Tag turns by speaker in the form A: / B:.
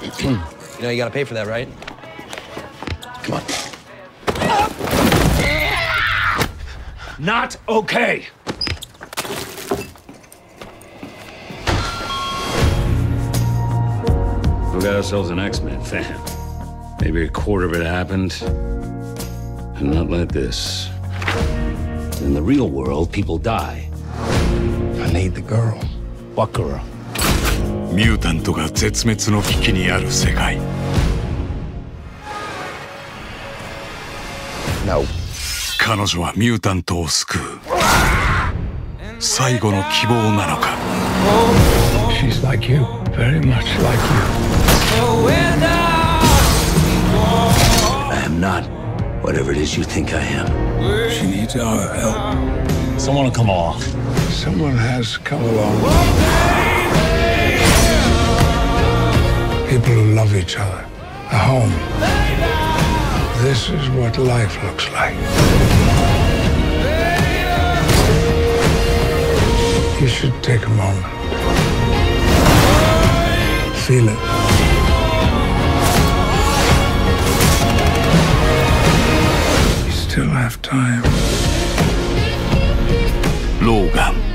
A: You know you gotta pay for that, right? Come on.
B: Not okay.
C: We got ourselves an X-Men fan. Maybe a quarter of it happened, and not like this. In the real world, people die.
A: I need the girl.
C: What girl?
D: ミュータントが絶滅の危機にある世界。
A: No.
D: 彼女はミュータントを救う最後の希望なのか。
E: She's like you, very much like you.
C: I am not whatever it is you think I am.
E: She needs our help.
C: Someone will come along.
E: Someone has come along. People who love each other, a home. This is what life looks like. You should take a moment. Feel it. You still have time.
D: Logan